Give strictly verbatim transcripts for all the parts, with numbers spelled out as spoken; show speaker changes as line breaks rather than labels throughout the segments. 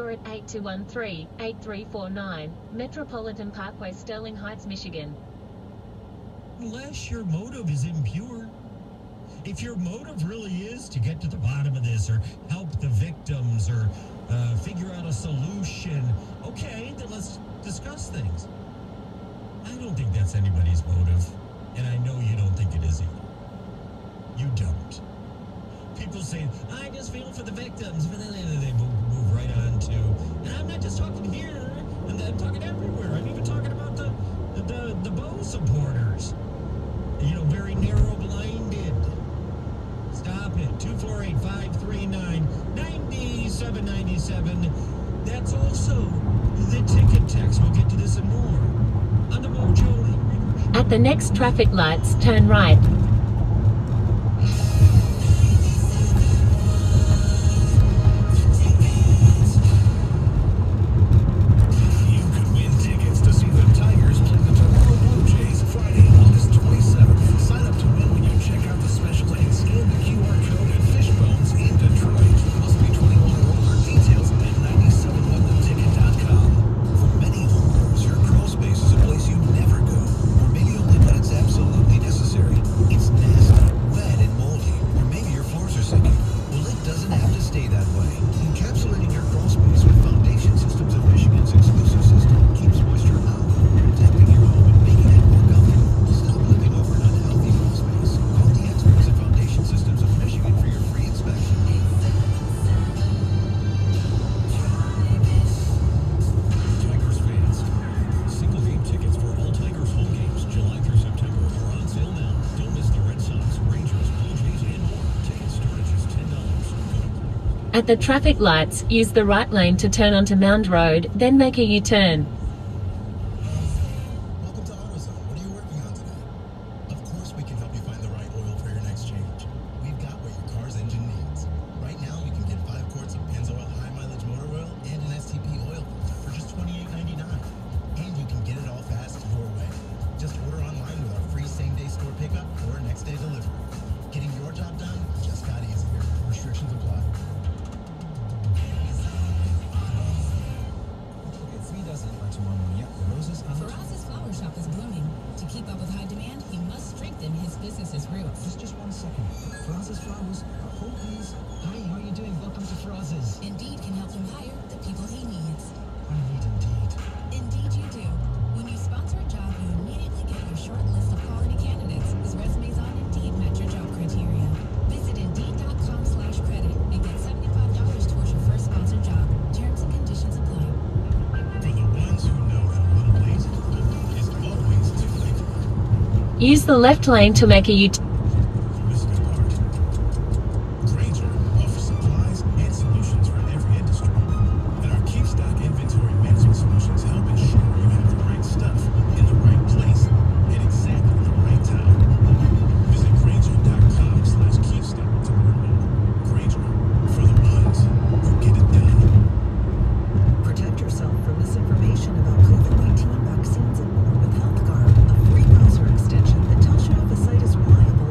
or at eight two one three, eight three four nine, Metropolitan Parkway, Sterling Heights, Michigan.
Unless your motive is impure. If your motive really is to get to the bottom of this or help the victims or uh, figure out a solution, okay, then let's discuss things. I don't think that's anybody's motive, and I know you don't think it is either. You don't. People say, I just feel for the victims, but then they move, move right on to, and I'm not just talking here, and I'm talking everywhere. I'm even talking about the, the, the, the Beau supporters. You know, very narrow-minded. Stop it. two four eight, five three nine, nine seven nine seven. That's also the ticket text. We'll get to this and more on the Mojo.
At the next traffic lights, turn right. At the traffic lights, use the right lane to turn onto Mound Road, then make a U-turn.
Welcome to AutoZone. What are you working on today? Of course we can help you find the right oil for your next change. We've got what your car's engine needs. Right now you can get five quarts of Pennzoil high mileage motor oil and an S T P oil filter for just twenty-eight ninety-nine. And you can get it all fast your way. Just order online with our free same day store pickup or next day delivery. Getting your job done just got easier. Restrictions apply.
Faraz's flower shop is blooming. To keep up with high demand, he must strengthen his business's roots.
Just, just one second. Faraz's flowers. Hold please. Hi, how are you doing? Welcome to Faraz's.
Indeed can help him hire the people he needs.
I need Indeed.
Indeed you do. When you sponsor a job, you immediately get your short list of quality candidates whose resumes on Indeed match your job criteria. Visit Indeed.com slash credit and get seventy-five dollars towards your first sponsored job. Terms and conditions apply.
For the ones who know that a little late is always too late.
Use the left lane to make a U-turn.
Business part. Grainger offers supplies and solutions for every industry. And our Keep Stock inventory management solutions help ensure you have the right stuff in the right place at exactly the right time. Visit Grainger.com slash keep stock to learn more. Grainger, for the ones who get it done.
Protect yourself from misinformation about COVID nineteen vaccines and more with HealthGuard, a free browser extension that tells you if a site is reliable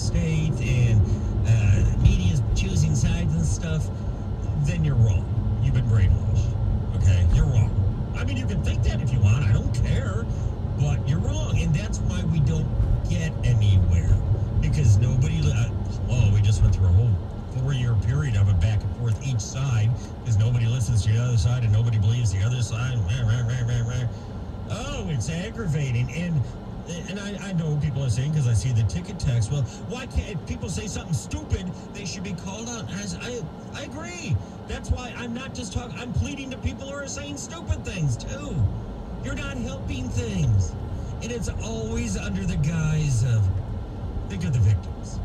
state and uh, media's choosing sides and stuff, then you're wrong. You've been brainwashed. Okay? You're wrong. I mean, you can think that if you want. I don't care. But you're wrong. And that's why we don't get anywhere. Because nobody... Uh, oh, we just went through a whole four-year period of it back and forth each side because nobody listens to the other side and nobody believes the other side. Oh, it's aggravating. And and I, I know people are saying, because I see the ticket text, well, why can't if people say something stupid, they should be called out. As I, I agree. That's why I'm not just talking, I'm pleading to people who are saying stupid things, too. You're not helping things. And it's always under the guise of, think of the victims.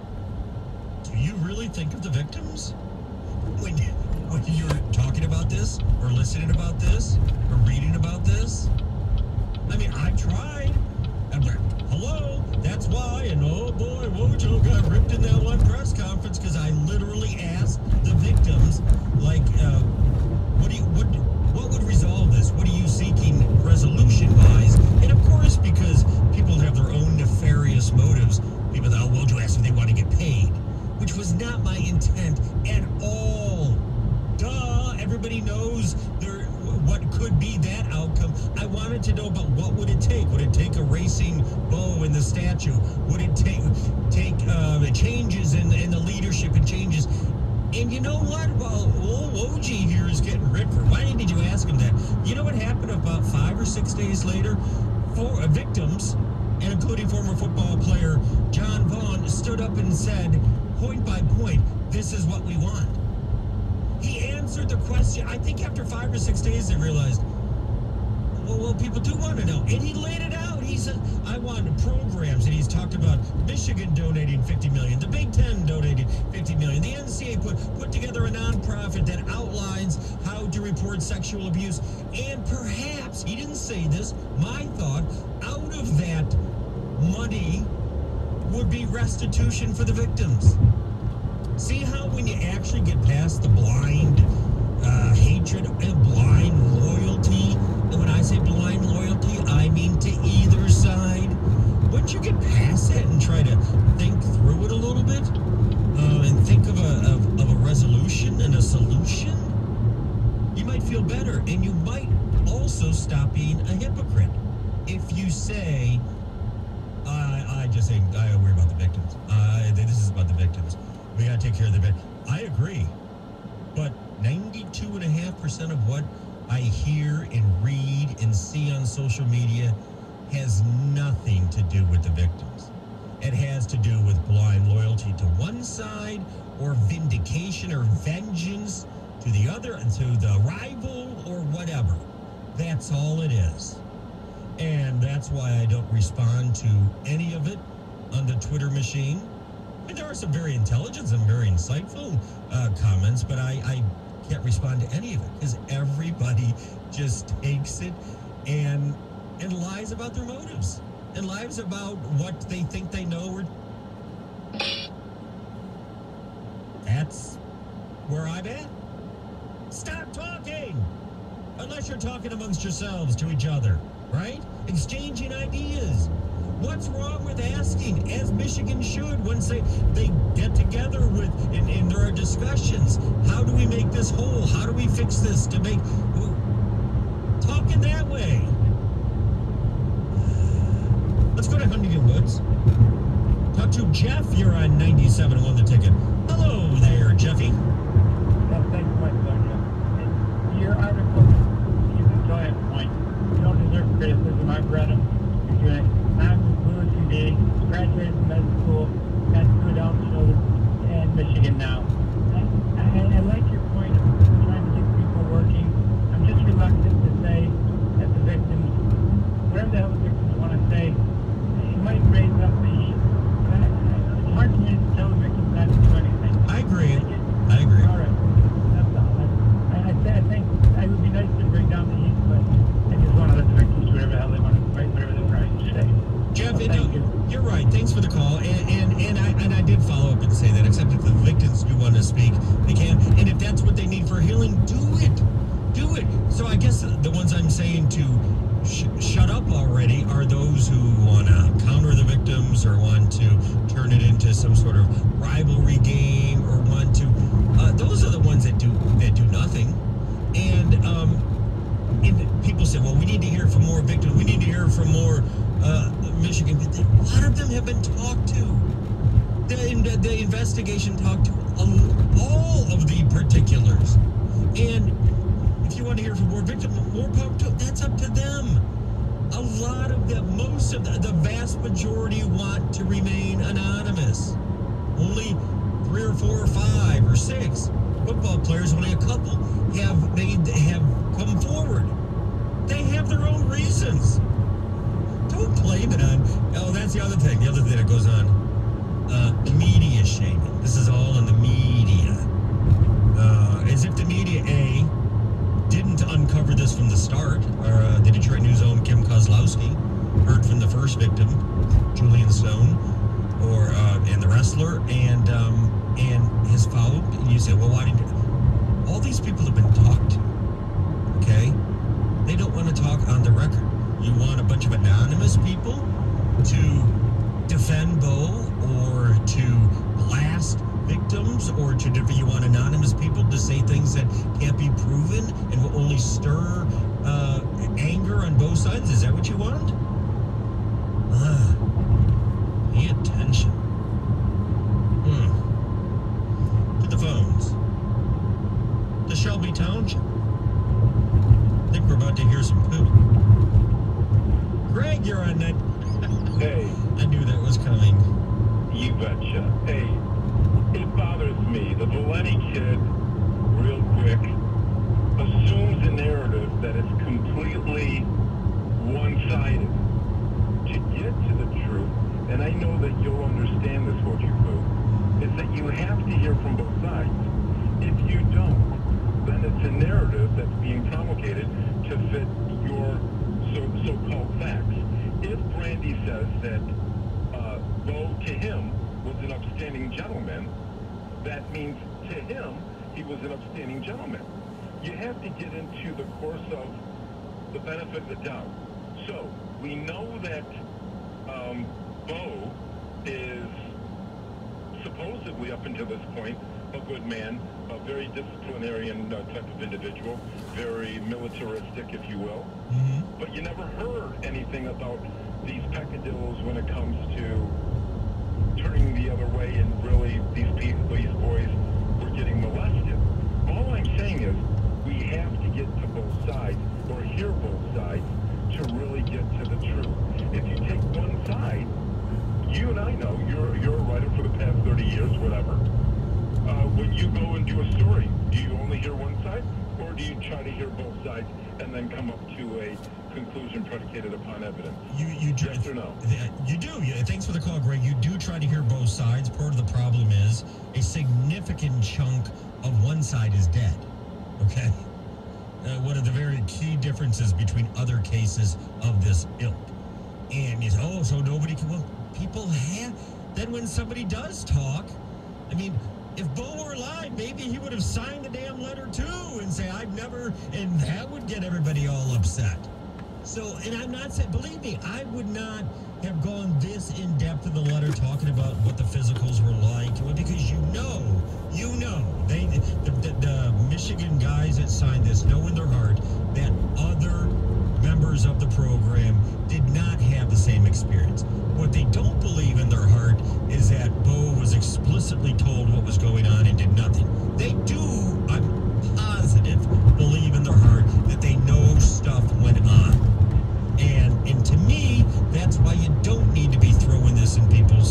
Do you really think of the victims? When, when you're talking about this, or listening about this, or reading about this? I mean, I tried. I'm like, hello, that's why, and oh boy, Wojo got ripped in that one press conference because I literally asked the victims, like, uh, what do you, what, what would resolve this? What are you seeking resolution-wise? And of course, because people have their own nefarious motives, people that, oh, Wojo asked if they want to get paid, which was not my intent at all. Duh, everybody knows there what could be that outcome. I wanted to know about what would it take. Would it take a racing bow in the statue? Would it take take uh, changes in, in the leadership and changes? And you know what? Well, old O G here is getting ripped for. Why didn't you ask him that? You know what happened about five or six days later? Four uh, victims, and including former football player John Vaughn, stood up and said, point by point, this is what we want. He answered the question. I think after five or six days, they realized, well, well, people do want to know. And he laid it out. He said, I want programs. And he's talked about Michigan donating fifty million dollars, the Big Ten donating fifty million dollars, the N C A A put, put together a nonprofit that outlines how to report sexual abuse. And perhaps, he didn't say this, my thought, out of that money would be restitution for the victims. See how when you actually get past the blind uh, hatred and blind loyalty, and when I say blind loyalty, I mean to either side. Once you get past that and try to think through it a little bit, uh, and think of a, of, of a resolution and a solution, you might feel better. And you might also stop being a hypocrite. If you say, I, I just think, I worry about the victims. Uh, this is about the victims. We got to take care of the victims. I agree. But ninety-two point five percent of what I hear and read and see on social media has nothing to do with the victims. It has to do with blind loyalty to one side or vindication or vengeance to the other, and to the rival or whatever. That's all it is. And that's why I don't respond to any of it on the Twitter machine. I mean, there are some very intelligent and very insightful uh, comments, but I, I can't respond to any of it because everybody just takes it and and lies about their motives and lies about what they think they know. Or that's where I'm at. Stop talking unless you're talking amongst yourselves to each other, right? Exchanging ideas. What's wrong with asking, as Michigan should, once they, they get together with, and, and there are discussions, how do we make this whole? How do we fix this to make, talking that way. Let's go to Huntington Woods. Talk to Jeff, you're on ninety-seven and won the ticket. Hello there, Jeffy.
Yeah, thanks so much, Sergeant. Your article, you can enjoy it, point. You don't deserve criticism. I've read them. You're doing it. I'm Louis Day, graduated from med school, got two adult children in Michigan now. I, I, I like your point of trying to get people working. I'm just reluctant to say that the victims, whatever the hell the victims want to say, it might raise up the heat. I, I, it's hard for me to tell the victims not to do anything.
I agree.
I, get,
I agree.
All right. That's all. I, I, I think it would be nice to bring down the heat, but I just want to let the victims do whatever the hell they want to write, whatever they're trying to say.
Jeff,
Well,
no,
thank you.
You're right. Thanks for the call. And, and and I and I did follow up and say that, except if the victims do want to speak, they can. And if that's what they need for healing, do it. Do it. So I guess the ones I'm saying to sh- shut up already are those who want to counter the victims or want to turn it into some sort of rivalry game or want to. Uh, those are the ones that do that do nothing. And um, and people say, well, we need to hear from more victims. We need to hear from more uh, Michigan. A lot of them have been talked to. The, the investigation talked to all of the particulars. And if you want to hear from more victims, more power to, that's up to them. A lot of them, most of the, the vast majority want to remain anonymous. Only three or four or five or six football players, only a couple have made have come forward. They have their own reasons. Don't blame it on. Oh, that's the other thing. The other thing that goes on. Uh, media shaming. This is all in the media. Uh, as if the media, A, didn't uncover this from the start. Or, uh, the Detroit News own Kim Kozlowski heard from the first victim, Julian Stone, or uh, and the wrestler, and um, and has followed. And you say, well, why didn't you? All these people have been talked to. Okay, they don't want to talk on the record. You want a bunch of anonymous people to defend Bo, or to blast victims, or to you want anonymous people to say things that can't be proven and will only stir uh, anger on both sides? Is that what you want? Uh, pay attention. Hmm. To the phones. To Shelby Township. I think we're about to hear some poo. Greg, you're on that.
Hey.
I knew that was coming.
You betcha. Hey, it bothers me. The Valenti kid, real quick, assumes a narrative that is completely one-sided. To get to the truth, and I know that you'll understand this, won't you, Boo, is that you have to hear from both sides. If you don't, then it's a narrative that's being promulgated to fit your so, so-called facts. If Brandy says that uh, Bo, to him, was an upstanding gentleman, that means to him, he was an upstanding gentleman. You have to get into the course of the benefit of the doubt. So, we know that um, Bo is supposedly, up until this point, a good man, a very disciplinarian uh, type of individual, very militaristic, if you will.
Mm-hmm.
But you never heard anything about these peccadillos when it comes to turning the other way, and really these people, these boys were getting molested. All I'm saying is we have to get to both sides, or hear both sides, to really get to the truth. If you take one side, you and I know, you're, you're a writer for the past thirty years, whatever. Uh, when you go and do a story, do you only hear one side, or do you try to hear both sides and then come up to a conclusion predicated upon evidence?
You you do,
yes or no?
You do. Yeah, thanks for the call, Greg. You do try to hear both sides. Part of the problem is a significant chunk of one side is dead. Okay, uh, one of the very key differences between other cases of this ilk. And is oh, so nobody can. Well, people have. Then when somebody does talk, I mean, if Bo were alive, maybe he would have signed the damn letter too and say, I've never, and that would get everybody all upset. So, and I'm not saying, believe me, I would not have gone this in depth in the letter talking about what the physicals were like, because you know, you know, they, the, the, the Michigan guys that signed this know in their heart that other members of the program did not have the same experience. What they don't believe in their heart is that Bo was explicitly told what was going on and did nothing. They do, I'm positive, believe in their heart that they know stuff went on. And, and to me, that's why you don't need to be throwing this in people's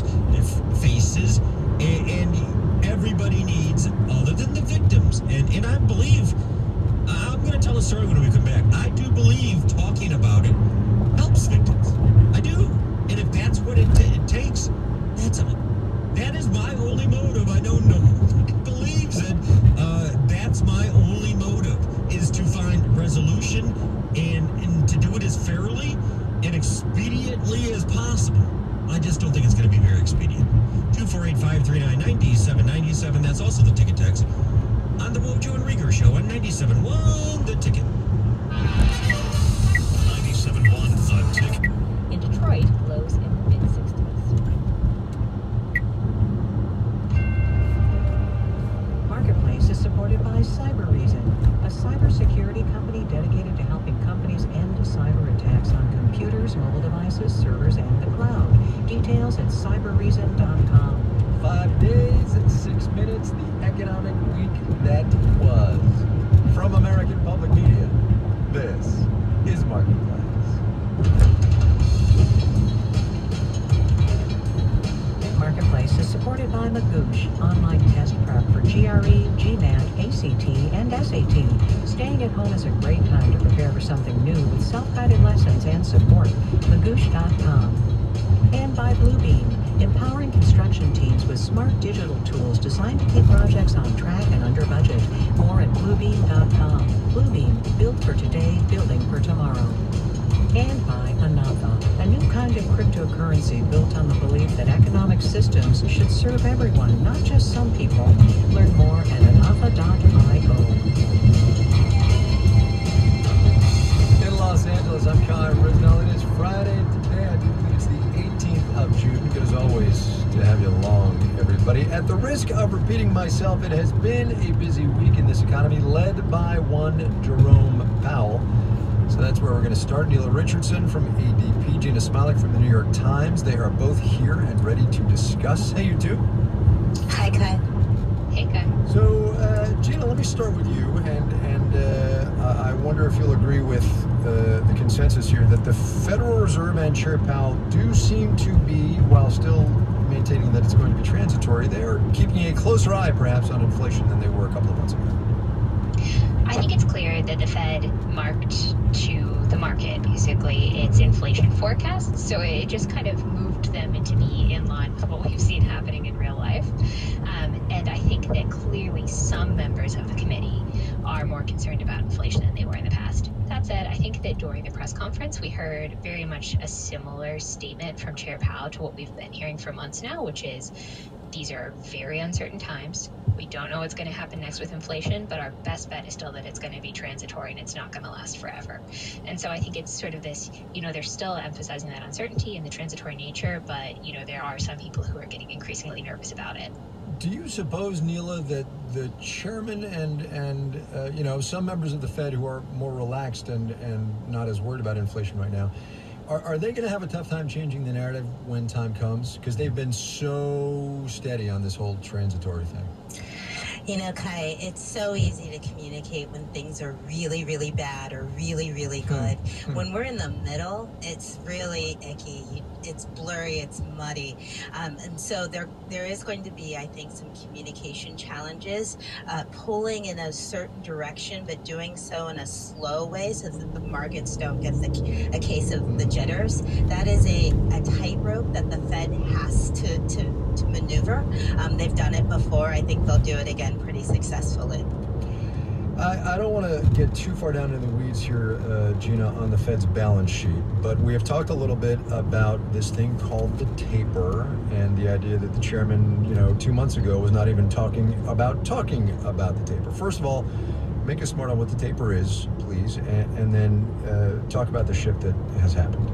faces. And, and everybody needs, other than the victims, and, and I believe, I'm going to tell a story when we come back. I do believe talking about it helps victims. I do. And if that's what it, t- it takes, that's a, that is my only motive. I know nobody believes it. Uh, that's my only motive, is to find resolution and, and to do it as fairly and expediently as possible. I just don't think it's going to be very expedient. two four eight, five three nine, nine seven nine seven. That's also the ticket text on the Wojo and Rieger Show on ninety-seven point one The Ticket.
across mobile devices, servers, and the cloud. Details at cyber reason dot com.
Five days and six minutes, the economic week that was. From American Public Media, this is Marketplace.
Marketplace is supported by Magoosh, online test prep for G R E, GMAT, A C T, and S A T. Staying at home is a great time to prepare for something new with self-guided lessons and support. Magoosh dot com. And by Bluebeam, empowering construction teams with smart digital tools designed to keep projects on track and under budget. More at Bluebeam dot com. Bluebeam, built for today, building for tomorrow. And by Anava, a new kind of cryptocurrency built on the belief that economic systems should serve everyone, not just some people. Learn more at anava dot io.
In Los Angeles, I'm Kyle Rizzo. It is Friday today. I do believe it's the eighteenth of June. Good as always to have you along, everybody. At the risk of repeating myself, it has been a busy week in this economy, led by one Jerome Powell. So that's where we're going to start. Neela Richardson from A D P, Gina Smilik from the New York Times. They are both here and ready to discuss. Hey, you two.
Hi, Kai. Hey, Kai.
So, uh, Gina, let me start with you, and and uh, I wonder if you'll agree with uh, the consensus here that the Federal Reserve and Chair Powell do seem to be, while still maintaining that it's going to be transitory, they are keeping a closer eye, perhaps, on inflation than they were a couple of months ago.
I think it's clear that the Fed marked to the market, basically, its inflation forecasts. So it just kind of moved them into be in line with what we've seen happening in real life. Um, and I think that clearly some members of the committee are more concerned about inflation than they were in the past. That said, I think that during the press conference, we heard very much a similar statement from Chair Powell to what we've been hearing for months now, which is these are very uncertain times. We don't know what's going to happen next with inflation, but our best bet is still that it's going to be transitory and it's not going to last forever. And so I think it's sort of this, you know, they're still emphasizing that uncertainty and the transitory nature, but, you know, there are some people who are getting increasingly nervous about it.
Do you suppose, Neela, that the chairman and, and uh, you know, some members of the Fed who are more relaxed and, and not as worried about inflation right now, Are, are they going to have a tough time changing the narrative when time comes? Because they've been so steady on this whole transitory thing.
You know, Kai, it's so easy to communicate when things are really, really bad or really, really good. When we're in the middle, it's really icky. It's blurry. It's muddy. Um, and so there, there is going to be, I think, some communication challenges, uh, pulling in a certain direction, but doing so in a slow way so that the markets don't get the, a case of the jitters. That is a, a tightrope that the Fed has to, to, to maneuver. Um, they've done it before. I think they'll do it again pretty successfully.
I, I don't want to get too far down in the weeds here, uh, Gina, on the Fed's balance sheet, but we have talked a little bit about this thing called the taper and the idea that the chairman, you know, two months ago was not even talking about talking about the taper. First of all, make us smart on what the taper is, please, and, and then uh, talk about the shift that has happened.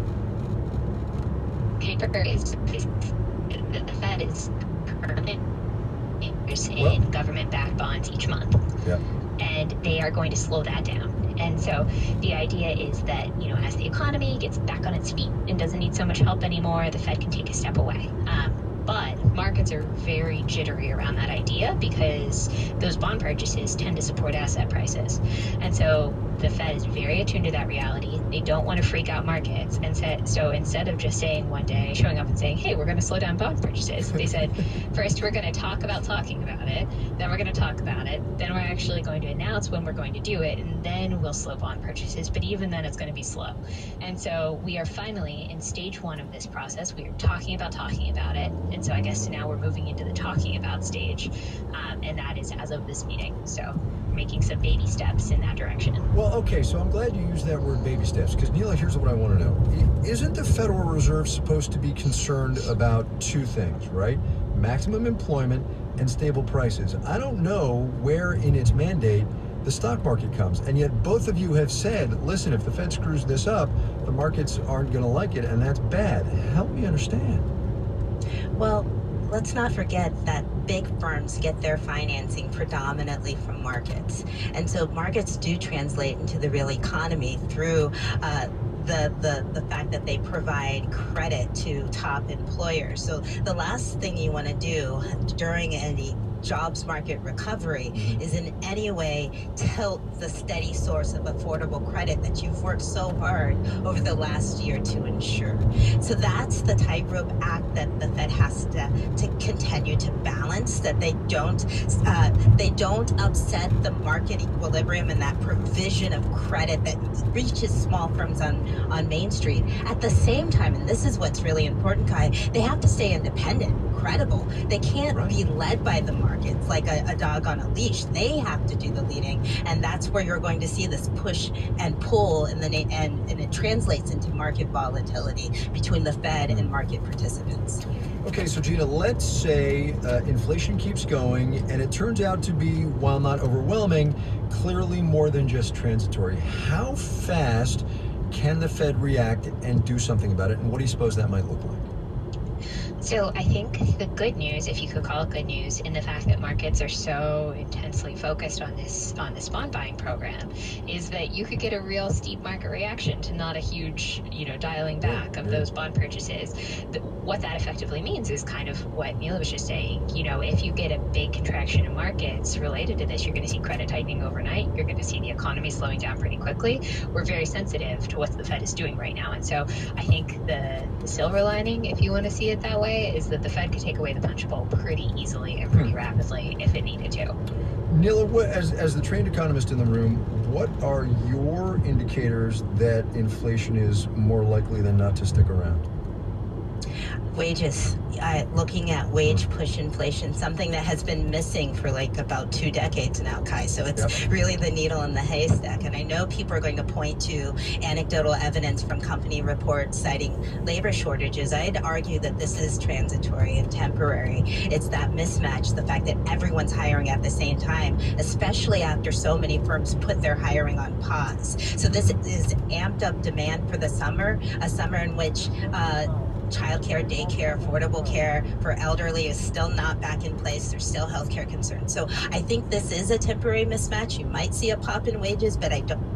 Taper is, is the, the Fed is currently in
well,
government-backed bonds each month.
Yeah.
And they are going to slow that down. And so the idea is that, you know, as the economy gets back on its feet and doesn't need so much help anymore, the Fed can take a step away. Um, but markets are very jittery around that idea because those bond purchases tend to support asset prices. And so the Fed is very attuned to that reality. They don't want to freak out markets. And so, so instead of just saying one day, showing up and saying, hey, we're going to slow down bond purchases, they said, first we're going to talk about talking about it, then we're going to talk about it, then we're actually going to announce when we're going to do it, and then we'll slow bond purchases. But even then, it's going to be slow. And so we are finally in stage one of this process. We are talking about talking about it. And so I guess now we're moving into the talking about stage. Um, and that is as of this meeting. So making some baby steps in that direction.
Well, okay, so I'm glad you used that word baby steps, because Neela, here's what I want to know. Isn't the Federal Reserve supposed to be concerned about two things, right? Maximum employment and stable prices. I don't know where in its mandate the stock market comes, and yet both of you have said, listen, if the Fed screws this up, the markets aren't going to like it, and that's bad. Help me understand.
Well, let's not forget that big firms get their financing predominantly from markets. And so markets do translate into the real economy through uh, the, the, the fact that they provide credit to top employers. So the last thing you want to do during any jobs market recovery is in any way tilt the steady source of affordable credit that you've worked so hard over the last year to ensure. So that's the tightrope act that the Fed has to, to continue to balance, that they don't uh, they don't upset the market equilibrium and that provision of credit that reaches small firms on, on Main Street. At the same time, and this is what's really important, Kai, they have to stay independent, credible. They can't right. be led by the markets like a, a dog on a leash. They have to do the leading, and that's where you're going to see this push and pull, in the and, and it translates into market volatility between the Fed and market participants.
Okay, so Gina, let's say uh, inflation keeps going, and it turns out to be, while not overwhelming, clearly more than just transitory. How fast can the Fed react and do something about it, and what do you suppose that might look like?
So I think the good news, if you could call it good news, in the fact that markets are so intensely focused on this on this bond buying program, is that you could get a real steep market reaction to not a huge, you know, dialing back of those bond purchases. The, what that effectively means is kind of what Neil was just saying. You know, if you get a big contraction in markets related to this, you're going to see credit tightening overnight. You're going to see the economy slowing down pretty quickly. We're very sensitive to what the Fed is doing right now, and so I think the, the silver lining, if you want to see it that way, is that the Fed could take away the punch bowl pretty easily and pretty rapidly if it needed to.
Neil, as, as the trained economist in the room, what are your indicators that inflation is more likely than not to stick around?
Wages. Uh, looking at wage push inflation, something that has been missing for like about two decades now, Kai. So it's yep. really the needle in the haystack. And I know people are going to point to anecdotal evidence from company reports citing labor shortages. I'd argue that this is transitory and temporary. It's that mismatch, the fact that everyone's hiring at the same time, especially after so many firms put their hiring on pause. So this is amped up demand for the summer, a summer in which uh, childcare, daycare, affordable care for elderly is still not back in place. There's still healthcare concerns. So I think this is a temporary mismatch. You might see a pop in wages, but I don't.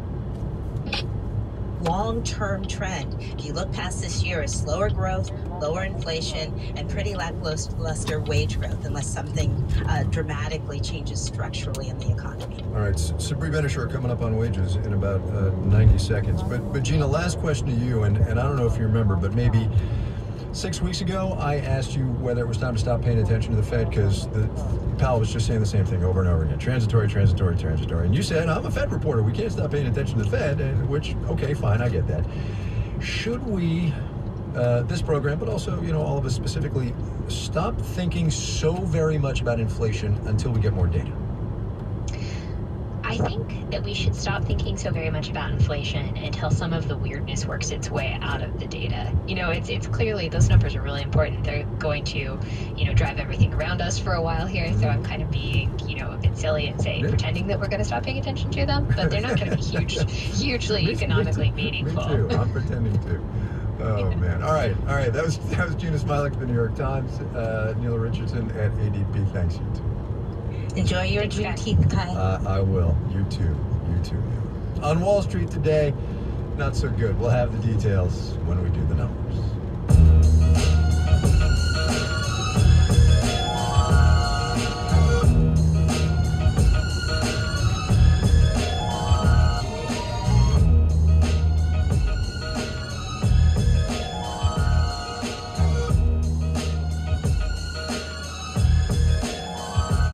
Long-term trend, if you look past this year, is slower growth, lower inflation, and pretty lackluster wage growth, unless something uh, dramatically changes structurally in the economy.
All right, Sabri Benishar coming up on wages in about uh, ninety seconds. But, but Gina, last question to you, and, and I don't know if you remember, but maybe six weeks ago, I asked you whether it was time to stop paying attention to the Fed, because Powell was just saying the same thing over and over again. Transitory, transitory, transitory. And you said, I'm a Fed reporter. We can't stop paying attention to the Fed, and which, okay, fine, I get that. Should we, uh, this program, but also, you know, all of us specifically, stop thinking so very much about inflation until we get more data?
I think that we should stop thinking so very much about inflation until some of the weirdness works its way out of the data. You know, it's it's clearly, those numbers are really important. They're going to, you know, drive everything around us for a while here. So I'm kind of being, you know, a bit silly and saying, pretending that we're going to stop paying attention to them, but they're not going to be huge, hugely economically meaningful.
Me too. I'm pretending to. Oh yeah. man! All right, all right. That was that was Gina Smialek of the New York Times. Uh, Neil Richardson at A D P. Thanks, you too.
Enjoy your Juneteenth, Kai.
Uh, I will. You too. You too. On Wall Street today, not so good. We'll have the details when we do the numbers.